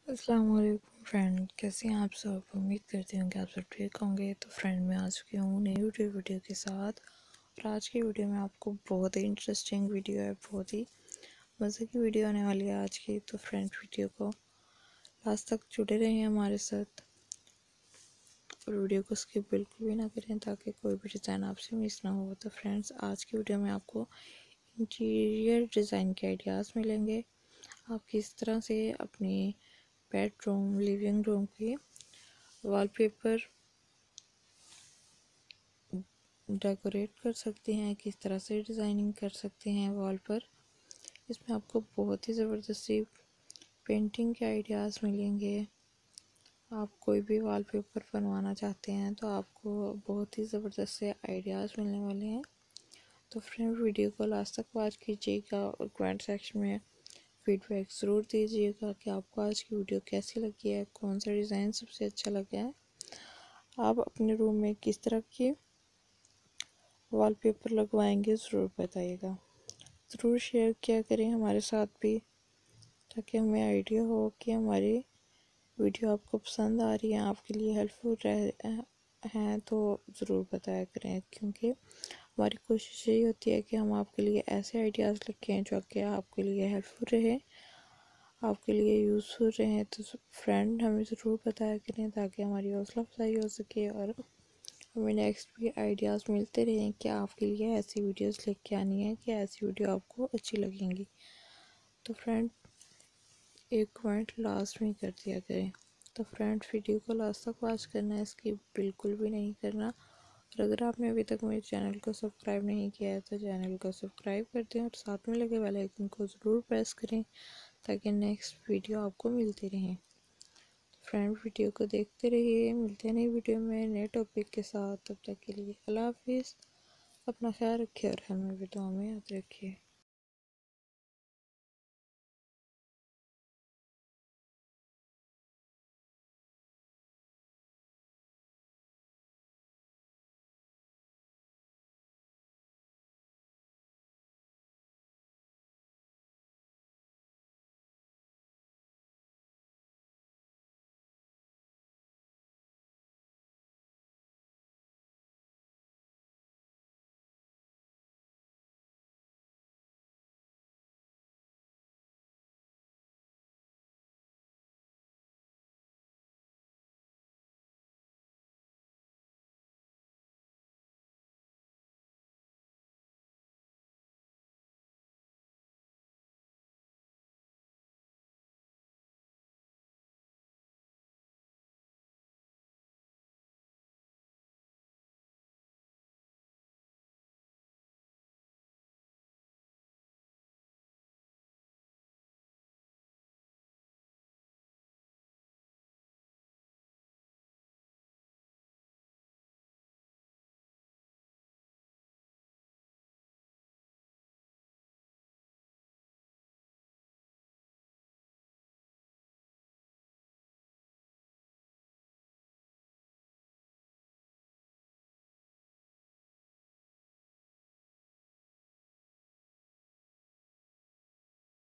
अस्सलाम वालेकुम फ्रेंड, कैसे हैं आप सब। उम्मीद करती हूँ कि आप सब ठीक होंगे। तो फ्रेंड, मैं आ चुकी हूँ नई वीडियो के साथ। और आज की वीडियो में आपको बहुत ही इंटरेस्टिंग वीडियो है, बहुत ही मज़े की वीडियो आने वाली है आज की। तो फ्रेंड, वीडियो को लास्ट तक जुड़े रहें हमारे साथ और वीडियो को स्किप बिल्कुल भी ना करें ताकि कोई भी डिज़ाइन आपसे मिस ना हो। तो फ्रेंड्स, आज की वीडियो में आपको इंटीरियर डिज़ाइन के आइडियाज़ मिलेंगे। आप किस तरह से अपनी बेडरूम, लिविंग रूम की वॉलपेपर डेकोरेट कर सकते हैं, किस तरह से डिज़ाइनिंग कर सकते हैं वॉल पर। इसमें आपको बहुत ही ज़बरदस्ती पेंटिंग के आइडियाज़ मिलेंगे। आप कोई भी वॉलपेपर बनवाना चाहते हैं तो आपको बहुत ही ज़बरदस्त से आइडियाज़ मिलने वाले हैं। तो फ्रेंड, वीडियो को लास्ट तक वॉच कीजिएगा और कमेंट सेक्शन में फीडबैक ज़रूर दीजिएगा कि आपको आज की वीडियो कैसी लगी है, कौन सा डिज़ाइन सबसे अच्छा लगा है। आप अपने रूम में किस तरह की वॉलपेपर लगवाएंगे ज़रूर बताइएगा। ज़रूर शेयर किया करें हमारे साथ भी, ताकि हमें आइडिया हो कि हमारी वीडियो आपको पसंद आ रही है, आपके लिए हेल्पफुल हैं। तो ज़रूर बताया करें, क्योंकि हमारी कोशिश यही होती है कि हम आपके लिए ऐसे आइडियाज़ लिखें जो कि आपके लिए हेल्पफुल रहे, आपके लिए यूज़फुल रहे। तो फ्रेंड, हमें ज़रूर बताया करें ताकि हमारी हौसला अफजाई हो सके और हमें नेक्स्ट भी आइडियाज़ मिलते रहें कि आपके लिए ऐसी वीडियोस लेके आनी है कि ऐसी वीडियो आपको अच्छी लगेंगी। तो फ्रेंड, एक कमेंट लास्ट में कर दिया करें। तो फ्रेंड, वीडियो को लास्ट तक वॉच करना है, इसकी बिल्कुल भी नहीं करना। और अगर आपने अभी तक मेरे चैनल को सब्सक्राइब नहीं किया है तो चैनल को सब्सक्राइब कर दें और साथ में लगे वाले आइकन को ज़रूर प्रेस करें ताकि नेक्स्ट वीडियो आपको मिलती रहें। फ्रेंड, वीडियो को देखते रहिए। मिलते हैं नई वीडियो में नए टॉपिक के साथ। तब तक के लिए अल्लाह हाफिज़। अपना ख्याल रखिए और हमें भी दुआ में याद रखिए।